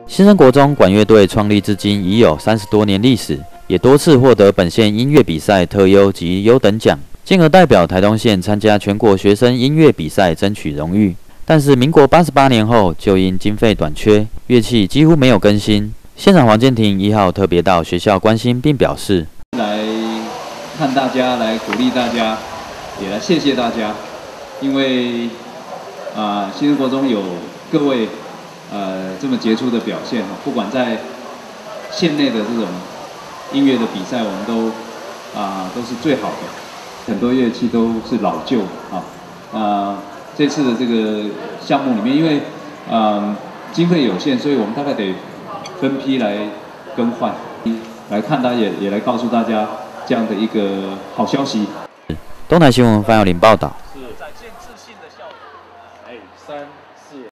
新生国中管乐队创立至今已有30多年历史，也多次获得本县音乐比赛特优及优等奖，进而代表台东县参加全国学生音乐比赛争取荣誉。但是民国88年后，就因经费短缺，乐器几乎没有更新。县长黄建庭1号特别到学校关心，并表示： 来看大家，来鼓励大家，也来谢谢大家，因为新生国中有各位这么杰出的表现，不管在县内的这种音乐的比赛，我们都是最好的，很多乐器都是老旧这次的这个项目里面，因为经费有限，所以我们大概得分批来更换，来看大家也来告诉大家这样的一个好消息。 东台新闻范耀林报道。